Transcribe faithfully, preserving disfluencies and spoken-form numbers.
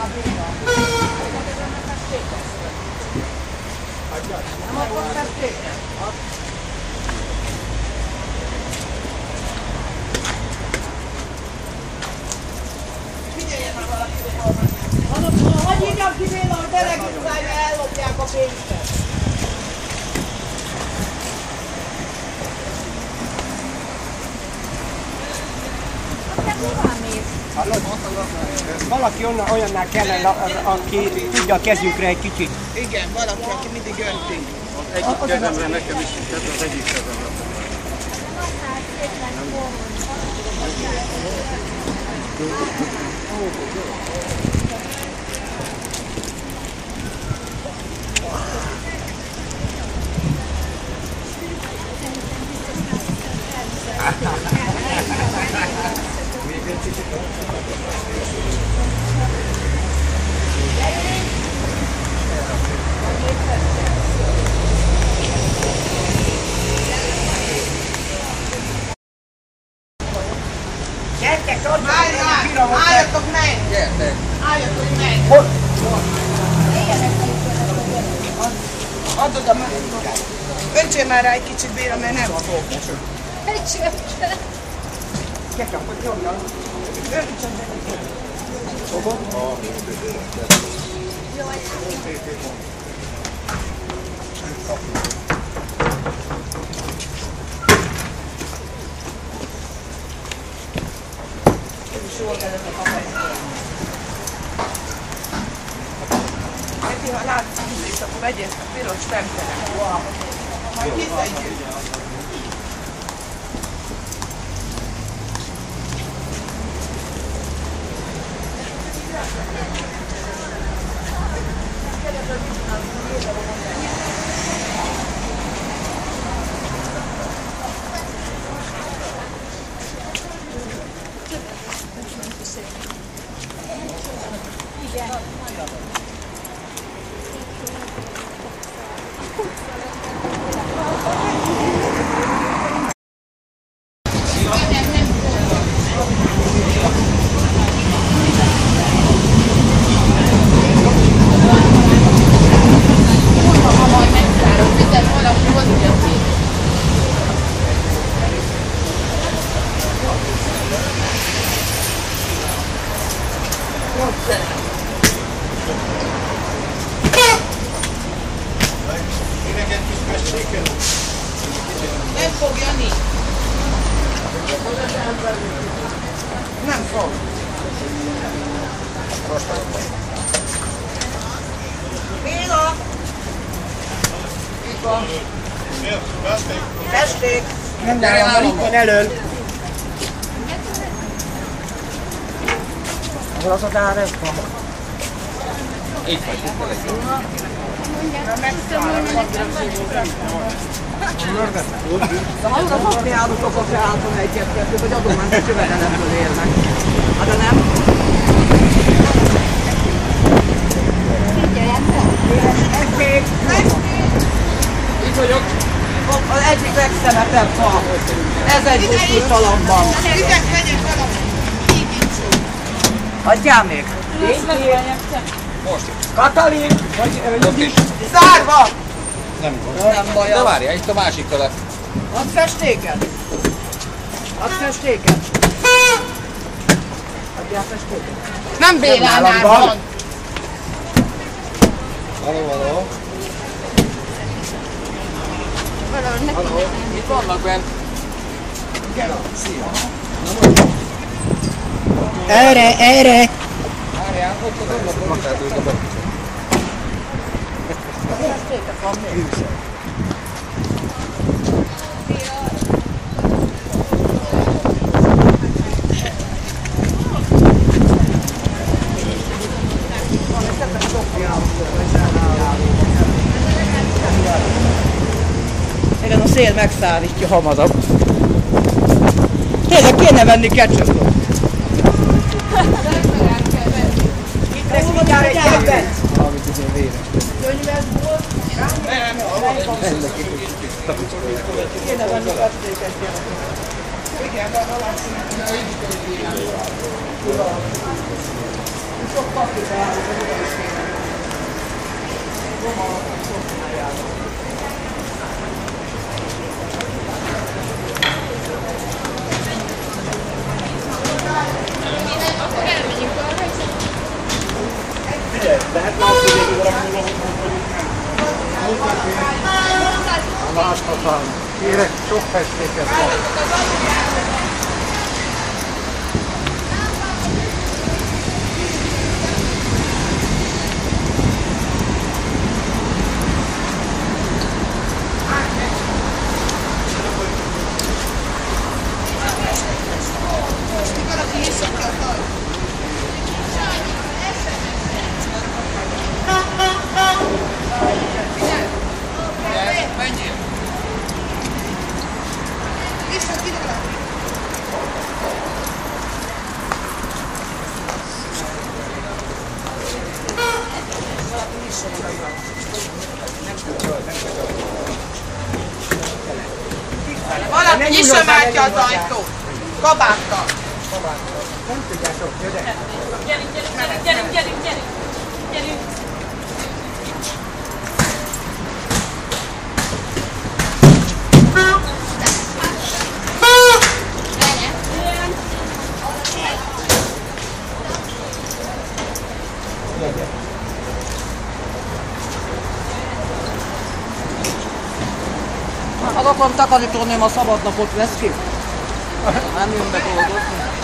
Nem akkor festéket? Figyeljen már valaki! Hogy hívjam ki Béla, hogy beregisztrálja, ellopják a pénzet? Valaki onnan, olyannál kellene, aki tudja a kezünkre egy kicsit. Igen, valaki, aki mindig önti. Egyik kezemre nekem is, tehát az egyik kezemre. Gyertek, tartsatok! Álljatok meg! Gyertek! Álljatok meg! Hol? Add oda meg! Öntsél már rá egy kicsit, Béla, mert nem fog. Gyertek, hogy nyomjam. Öntsön meg! Neki, ha látsz ízlést, akkor vegyél ezt a piros temperet. Majd kizegyük. Nem fog, Jani! Nem fog. Béla! Itt van. Festék! Nem, de van itt van elől. Hol az a dár ez van? Itt vagy, itt vagy. De hallod, a papjáratok a felállton egyet-kettőt, hogy adományos jövedelemből élnek. Hát de nem? Itt vagyok. Az egyik legszemetebb fa. Ez egy buszú talomban. Adjál még? Most. Katalin! Vagy, Ott is. Zárva! Nem Nem baj. De várjál, itt a másik fele. Add festéket? Add festéket? Adjál festéket? Nem Bélánál van! Való, való. Való. Itt vannak bent. Szia. Erre, erre! Várjál, ott az ablakon is átült a bakicsa. Festéket van még. Igen, a szél megszállítja hamarabb. Tényleg kéne venni ketchupot. Itt lesz mindjárt egy ebben. Valamit ugye véres. Könyvesból. Nem, Kéne venni festéket, gyerekek. Igen, de a látszik. Sok papírt ajánlok, hogy oda is kéne. Roma, sok ajánlok. Akkor elmegyünk arra, és Figyelj, lehet már azt, hogy egy óra múlva hogy vagyunk nem? Láthatom. Kérek, sok festéket van. Menjél! Valaki nyissa már ki az ajtót. Kabáttal. Nem tudjátok, gyere. gyerünk, gyerünk, gyerünk, gyerünk, gyerünk, gyerünk. Az akarom takarítani, a szabad napot vesz ki. Nem jön be dolgozni.